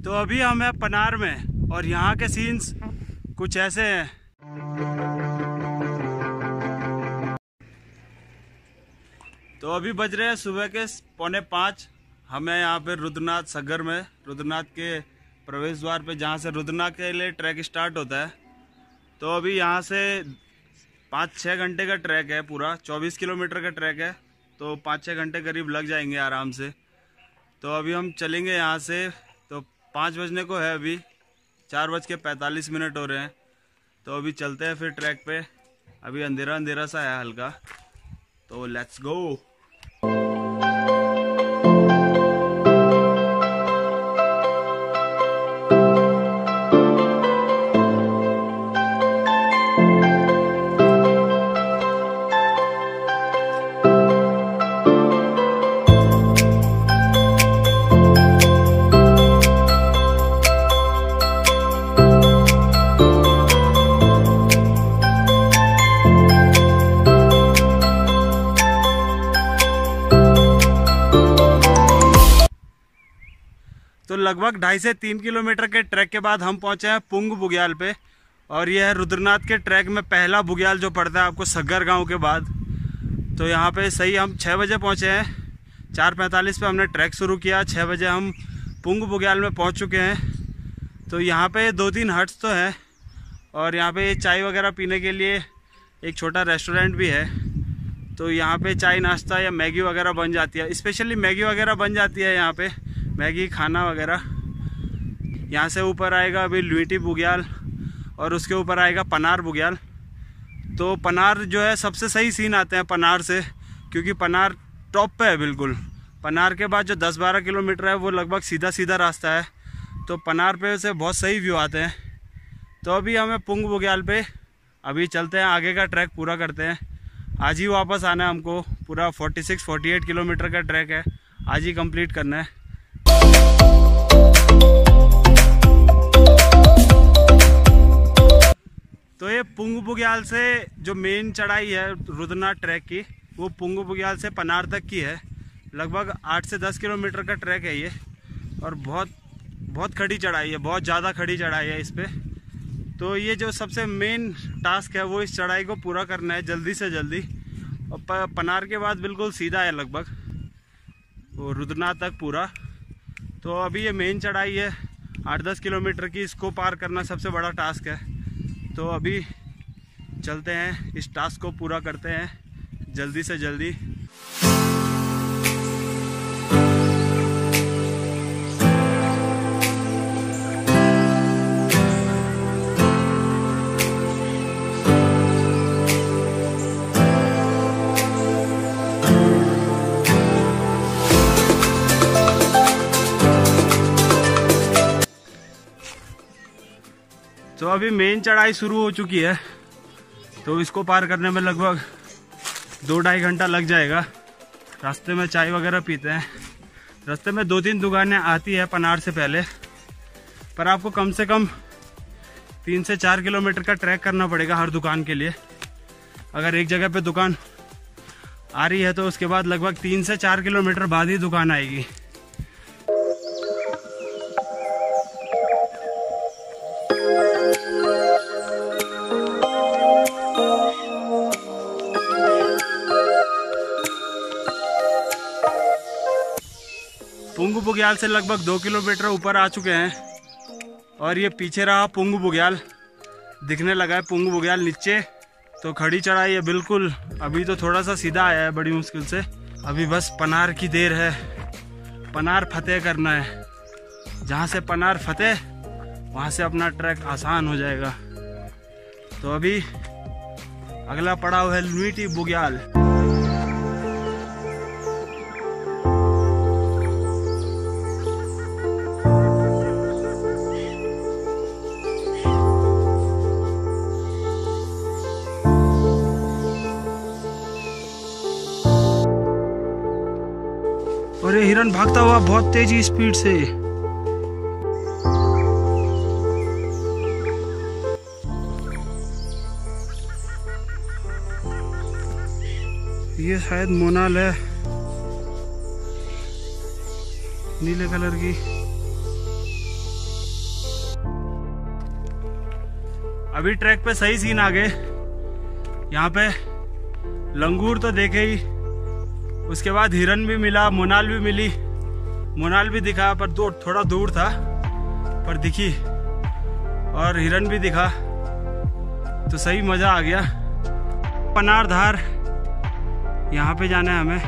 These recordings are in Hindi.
तो अभी हम हैं पनार में और यहाँ के सीन्स कुछ ऐसे हैं। तो अभी बज रहे हैं सुबह के 4:45। हमें यहाँ पे रुद्रनाथ सग्गर में, रुद्रनाथ के प्रवेश द्वार पे, जहाँ से रुद्रनाथ के लिए ट्रैक स्टार्ट होता है। तो अभी यहाँ से 5-6 घंटे का ट्रैक है, पूरा 24 किलोमीटर का ट्रैक है। तो 5-6 घंटे करीब लग जाएंगे आराम से। तो अभी हम चलेंगे यहाँ से। तो 5 बजने को है, अभी 4:45 हो रहे हैं। तो अभी चलते हैं फिर ट्रैक पे। अभी अंधेरा अंधेरा सा है हल्का, तो लेट्स गो। तो लगभग 2.5 से 3 किलोमीटर के ट्रैक के बाद हम पहुंचे हैं पुंग बुग्याल पे। और यह है रुद्रनाथ के ट्रैक में पहला बुग्याल जो पड़ता है आपको सग्गर गांव के बाद। तो यहाँ पे सही हम 6 बजे पहुंचे हैं। 4:45 पे हमने ट्रैक शुरू किया, 6 बजे हम पुंग बुग्याल में पहुंच चुके हैं। तो यहाँ पे 2-3 हट्स तो हैं और यहाँ पे चाय वगैरह पीने के लिए एक छोटा रेस्टोरेंट भी है। तो यहाँ पे चाय नाश्ता या मैगी वगैरह बन जाती है, स्पेशली मैगी वगैरह बन जाती है यहाँ पे, मैगी खाना वगैरह। यहाँ से ऊपर आएगा अभी लुईटी बुग्याल और उसके ऊपर आएगा पनार बुग्याल। तो पनार जो है सबसे सही सीन आते हैं पनार से, क्योंकि पनार टॉप पे है बिल्कुल। पनार के बाद जो 10-12 किलोमीटर है वो लगभग सीधा सीधा रास्ता है। तो पनार पे से बहुत सही व्यू आते हैं। तो अभी हमें पुंग बुग्याल पे अभी चलते हैं, आगे का ट्रैक पूरा करते हैं। आज ही वापस आना है हमको, पूरा 46-48 किलोमीटर का ट्रैक है, आज ही कंप्लीट करना है। तो ये पुंग बुग्याल से जो मेन चढ़ाई है रुद्रनाथ ट्रैक की, वो पुंग बुग्याल से पनार तक की है। लगभग 8 से 10 किलोमीटर का ट्रैक है ये, और बहुत खड़ी चढ़ाई है, बहुत ज़्यादा खड़ी चढ़ाई है इस पे। तो ये जो सबसे मेन टास्क है वो इस चढ़ाई को पूरा करना है जल्दी से जल्दी। और पनार के बाद बिल्कुल सीधा है लगभग वो रुद्रनाथ तक पूरा। तो अभी ये मेन चढ़ाई है 8-10 किलोमीटर की, इसको पार करना सबसे बड़ा टास्क है। तो अभी चलते हैं, इस टास्क को पूरा करते हैं जल्दी से जल्दी। तो अभी मेन चढ़ाई शुरू हो चुकी है। तो इसको पार करने में लगभग 2-2.5 घंटा लग जाएगा। रास्ते में चाय वगैरह पीते हैं। रास्ते में 2-3 दुकानें आती है पनार से पहले, पर आपको कम से कम 3 से 4 किलोमीटर का ट्रैक करना पड़ेगा हर दुकान के लिए। अगर एक जगह पे दुकान आ रही है तो उसके बाद लगभग 3 से 4 किलोमीटर बाद ही दुकान आएगी। पुंग बुग्याल से लगभग 2 किलोमीटर ऊपर आ चुके हैं और ये पीछे रहा पुंग बुग्याल, दिखने लगा है पुंग बुग्याल नीचे। तो खड़ी चढ़ाई है बिल्कुल। अभी तो थोड़ा सा सीधा आया है बड़ी मुश्किल से। अभी बस पनार की देर है, पनार फतेह करना है। जहाँ से पनार फतेह वहाँ से अपना ट्रैक आसान हो जाएगा। तो अभी अगला पड़ाव है लुईटी बुग्याल। और ये हिरन भागता हुआ बहुत तेजी स्पीड से। ये शायद मोनाल है, नीले कलर की। अभी ट्रैक पे सही सीन आ गए। यहाँ पे लंगूर तो देखे ही, उसके बाद हिरन भी मिला, मोनाल भी मिली। मोनाल भी दिखा पर थोड़ा दूर था, पर दिखी, और हिरन भी दिखा, तो सही मजा आ गया। पनार धार यहाँ पे जाना है हमें।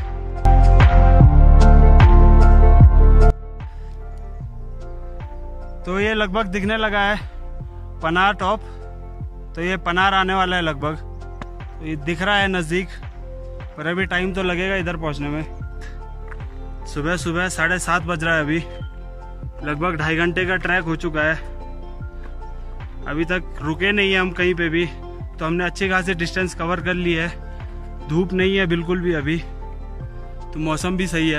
तो ये लगभग दिखने लगा है पनार टॉप, तो ये पनार आने वाला है लगभग, तो ये दिख रहा है नज़दीक, पर अभी टाइम तो लगेगा इधर पहुंचने में। सुबह 7:30 बज रहा है अभी, लगभग 2.5 घंटे का ट्रैक हो चुका है। अभी तक रुके नहीं है हम कहीं पे भी, तो हमने अच्छी खासी डिस्टेंस कवर कर ली है। धूप नहीं है बिल्कुल भी अभी, तो मौसम भी सही है।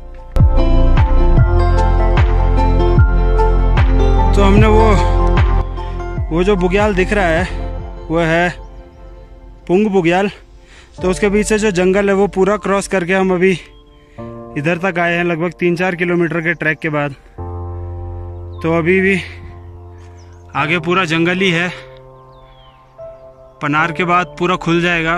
तो हमने वो जो बुग्याल दिख रहा है वो है पुंग बुग्याल। तो उसके पीछे जो जंगल है वो पूरा क्रॉस करके हम अभी इधर तक आए हैं, लगभग 3-4 किलोमीटर के ट्रैक के बाद। तो अभी भी आगे पूरा जंगल ही है, पनार के बाद पूरा खुल जाएगा।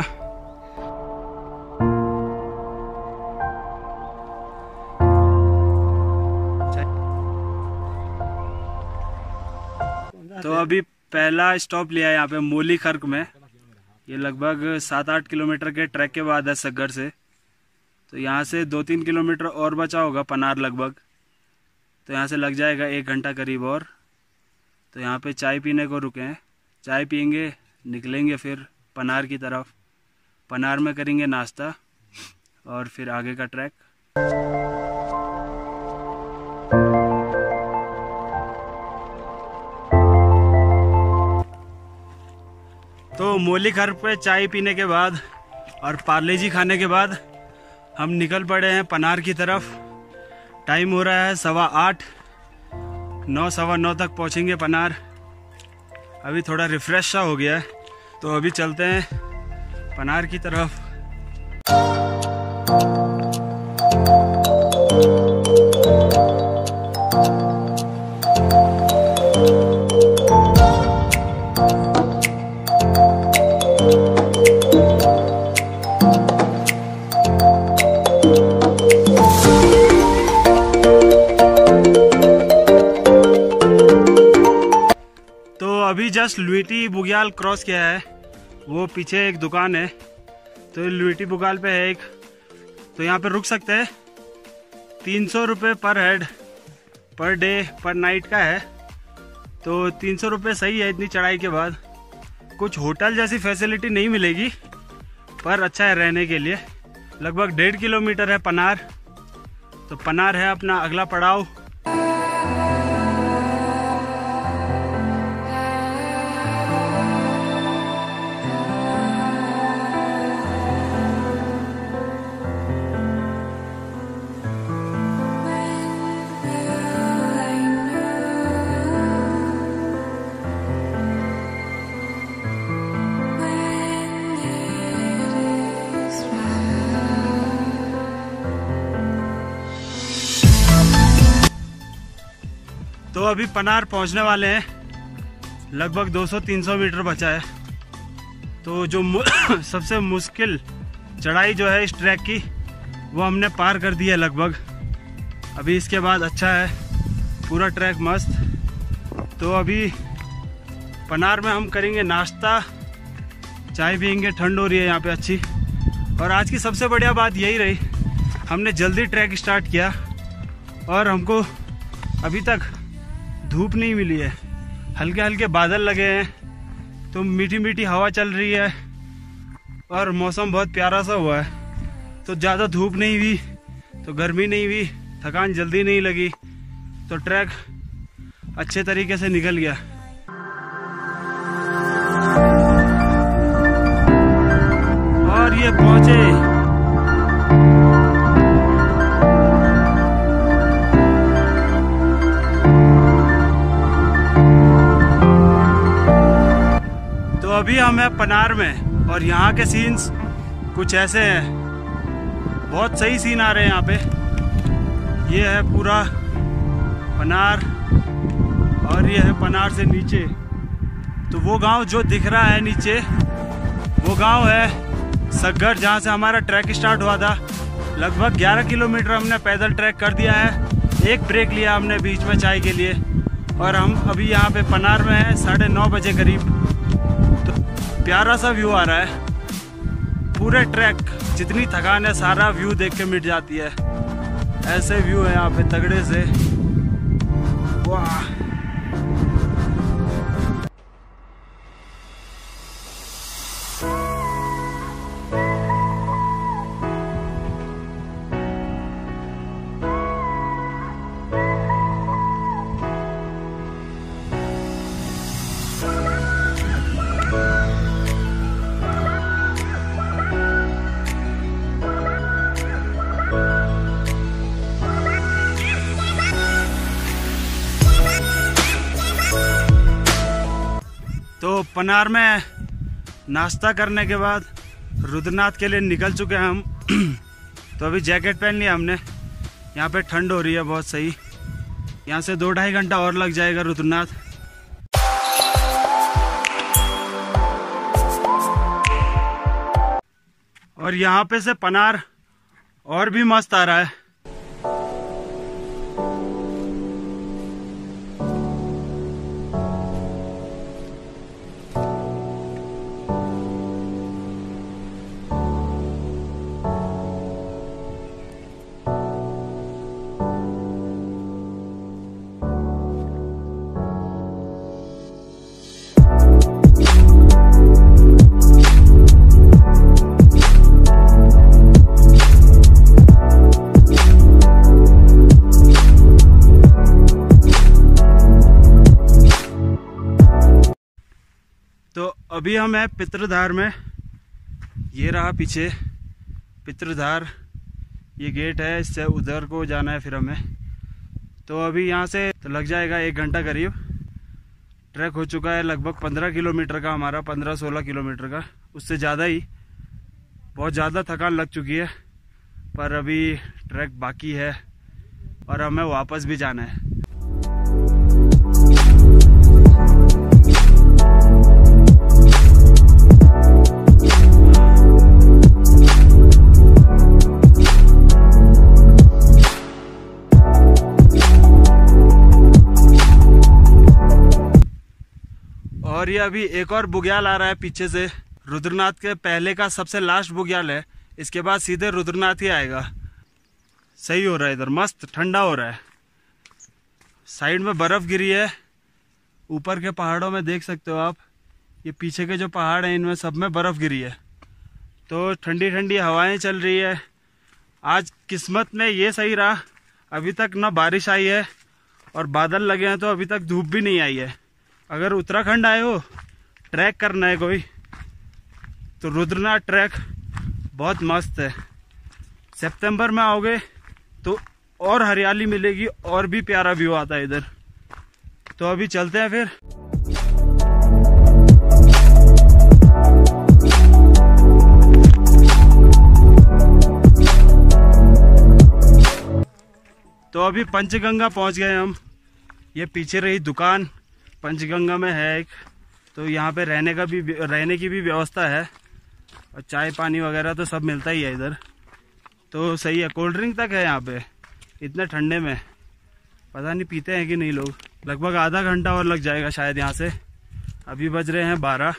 तो अभी पहला स्टॉप लिया है यहाँ पे मोली खर्क में। ये लगभग 7-8 किलोमीटर के ट्रैक के बाद है सग्गर से। तो यहाँ से 2-3 किलोमीटर और बचा होगा पनार लगभग, तो यहाँ से लग जाएगा 1 घंटा करीब और। तो यहाँ पे चाय पीने को रुके हैं, चाय पियेंगे, निकलेंगे फिर पनार की तरफ। पनार में करेंगे नाश्ता और फिर आगे का ट्रैक। तो मोली खर्क पे चाय पीने के बाद और पार्ले जी खाने के बाद हम निकल पड़े हैं पनार की तरफ। टाइम हो रहा है 8:15, 9-9:15 तक पहुंचेंगे पनार। अभी थोड़ा रिफ्रेश सा हो गया है, तो अभी चलते हैं पनार की तरफ। अभी जस्ट लुईटी बुग्याल क्रॉस किया है, वो पीछे एक दुकान है, तो लुईटी बुग्याल पे है एक, तो यहाँ पे रुक सकते हैं। 300 रुपये पर हेड, पर डे, पर नाइट का है, तो 300 रुपये सही है इतनी चढ़ाई के बाद। कुछ होटल जैसी फैसिलिटी नहीं मिलेगी, पर अच्छा है रहने के लिए। लगभग 1.5 किलोमीटर है पनार, तो पनार है अपना अगला पड़ाव। तो अभी पनार पहुंचने वाले हैं, लगभग 200-300 मीटर बचा है। तो जो सबसे मुश्किल चढ़ाई जो है इस ट्रैक की, वो हमने पार कर दी है लगभग। अभी इसके बाद अच्छा है, पूरा ट्रैक मस्त। तो अभी पनार में हम करेंगे नाश्ता, चाय पियेंगे, ठंड हो रही है यहाँ पे अच्छी। और आज की सबसे बढ़िया बात यही रही, हमने जल्दी ट्रैक स्टार्ट किया और हमको अभी तक धूप नहीं मिली है। हल्के हल्के बादल लगे हैं, तो मीठी मीठी हवा चल रही है और मौसम बहुत प्यारा सा हुआ है। तो ज़्यादा धूप नहीं हुई, तो गर्मी नहीं हुई, थकान जल्दी नहीं लगी, तो ट्रैक अच्छे तरीके से निकल गया। और ये पहुंचे अभी हम हैं पनार में, और यहाँ के सीन्स कुछ ऐसे हैं, बहुत सही सीन आ रहे हैं यहाँ पे। ये है पूरा पनार और ये है पनार से नीचे तो वो गांव जो दिख रहा है नीचे, वो गांव है सग्गर, जहां से हमारा ट्रैक स्टार्ट हुआ था। लगभग 11 किलोमीटर हमने पैदल ट्रैक कर दिया है। एक ब्रेक लिया हमने बीच में चाय के लिए, और हम अभी यहाँ पे पनार में हैं 9:30 बजे करीब। तो प्यारा सा व्यू आ रहा है। पूरे ट्रैक जितनी थकान है सारा व्यू देख के मिट जाती है। ऐसे व्यू है यहाँ पे तगड़े से, वाह। तो पनार में नाश्ता करने के बाद रुद्रनाथ के लिए निकल चुके हैं हम। तो अभी जैकेट पहन लिया हमने। यहाँ पे ठंड हो रही है बहुत सही। यहाँ से 2-2.5 घंटा और लग जाएगा रुद्रनाथ। और यहाँ पे से पनार और भी मस्त आ रहा है। तो अभी हम हैं पितृधार में। ये रहा पीछे पितृधार, ये गेट है, इससे उधर को जाना है फिर हमें। तो अभी यहाँ से तो लग जाएगा 1 घंटा करीब। ट्रैक हो चुका है लगभग 15 किलोमीटर का हमारा, 15-16 किलोमीटर का, उससे ज़्यादा ही। बहुत ज़्यादा थकान लग चुकी है, पर अभी ट्रैक बाकी है और हमें वापस भी जाना है। और ये अभी एक और बुग्याल आ रहा है पीछे से। रुद्रनाथ के पहले का सबसे लास्ट बुग्याल है, इसके बाद सीधे रुद्रनाथ ही आएगा। सही हो रहा है, इधर मस्त ठंडा हो रहा है। साइड में बर्फ गिरी है, ऊपर के पहाड़ों में देख सकते हो आप। ये पीछे के जो पहाड़ हैं इनमें सब में बर्फ गिरी है, तो ठंडी ठंडी हवाएं चल रही है। आज किस्मत में ये सही रहा, अभी तक ना बारिश आई है और बादल लगे हैं, तो अभी तक धूप भी नहीं आई है। अगर उत्तराखंड आए हो, ट्रैक करना है कोई, तो रुद्रनाथ ट्रैक बहुत मस्त है। सितंबर में आओगे तो और हरियाली मिलेगी, और भी प्यारा व्यू आता है इधर। तो अभी चलते हैं फिर। तो अभी पंचगंगा पहुंच गए हम। ये पीछे रही दुकान पंचगंगा में है एक, तो यहाँ पे रहने की भी व्यवस्था है, और चाय पानी वगैरह तो सब मिलता ही है इधर। तो सही है, कोल्ड ड्रिंक तक है यहाँ पे। इतने ठंडे में पता नहीं पीते हैं कि नहीं लोग। लगभग आधा घंटा और लग जाएगा शायद यहाँ से। अभी बज रहे हैं 12।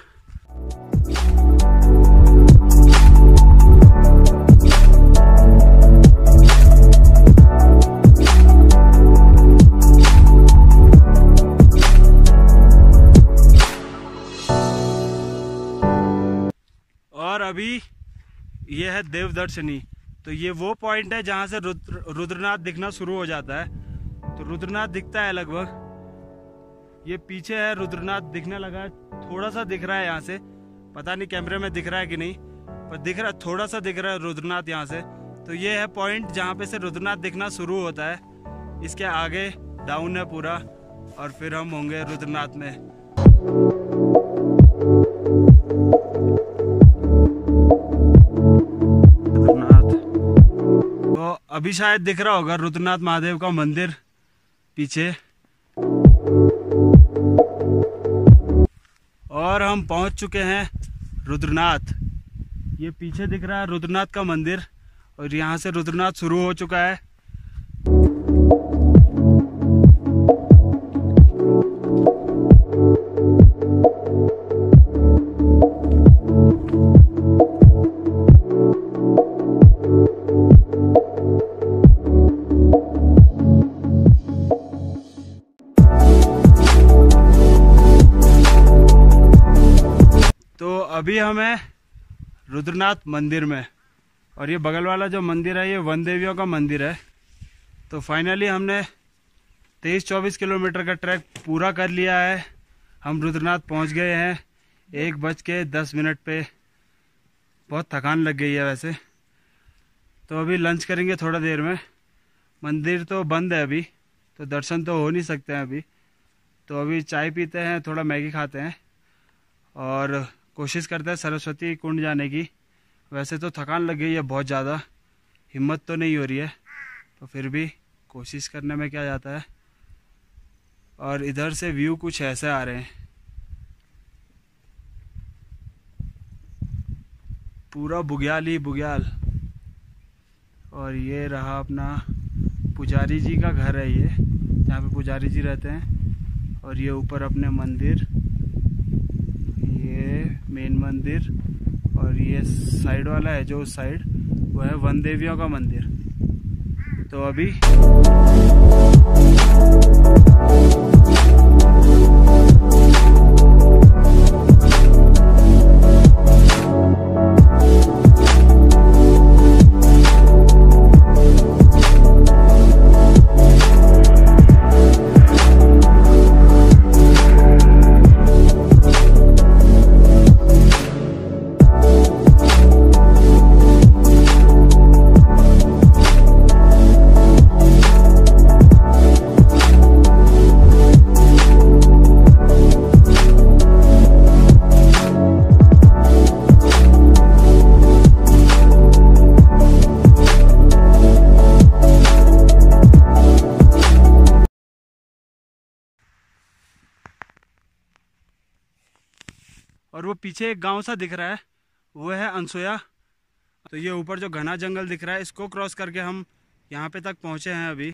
और अभी ये है देवदर्शनी। तो ये वो पॉइंट है जहाँ से रुद्रनाथ दिखना शुरू हो जाता है। तो रुद्रनाथ दिखता है लगभग, ये पीछे है रुद्रनाथ दिखने लगा है। थोड़ा सा दिख रहा है यहाँ से, पता नहीं कैमरे में दिख रहा है कि नहीं, पर दिख रहा, थोड़ा सा दिख रहा है रुद्रनाथ यहाँ से। तो ये है पॉइंट जहाँ पे से रुद्रनाथ दिखना शुरू होता है। इसके आगे डाउन है पूरा, और फिर हम होंगे रुद्रनाथ में। तो अभी शायद दिख रहा होगा रुद्रनाथ महादेव का मंदिर पीछे। और हम पहुंच चुके हैं रुद्रनाथ। ये पीछे दिख रहा है रुद्रनाथ का मंदिर और यहाँ से रुद्रनाथ शुरू हो चुका है। तो अभी हम हैं रुद्रनाथ मंदिर में और ये बगल वाला जो मंदिर है ये वन देवियों का मंदिर है। तो फाइनली हमने 23-24 किलोमीटर का ट्रैक पूरा कर लिया है। हम रुद्रनाथ पहुंच गए हैं 1:10 पे। बहुत थकान लग गई है वैसे। तो अभी लंच करेंगे थोड़ा देर में। मंदिर तो बंद है अभी, तो दर्शन तो हो नहीं सकते हैं अभी। तो अभी चाय पीते हैं, थोड़ा मैगी खाते हैं और कोशिश करते हैं सरस्वती कुंड जाने की। वैसे तो थकान लग गई है बहुत ज़्यादा, हिम्मत तो नहीं हो रही है, तो फिर भी कोशिश करने में क्या जाता है। और इधर से व्यू कुछ ऐसे आ रहे हैं, पूरा बुग्याल ही बुग्याल। और ये रहा अपना पुजारी जी का घर है, ये जहाँ पे पुजारी जी रहते हैं। और ये ऊपर अपने मंदिर, ये मेन मंदिर, और ये साइड वाला है जो उस साइड, वो है वन देवियों का मंदिर। तो अभी और वो पीछे एक गांव सा दिख रहा है, वो है अनसोया। तो ये ऊपर जो घना जंगल दिख रहा है, इसको क्रॉस करके हम यहाँ पे तक पहुँचे हैं अभी।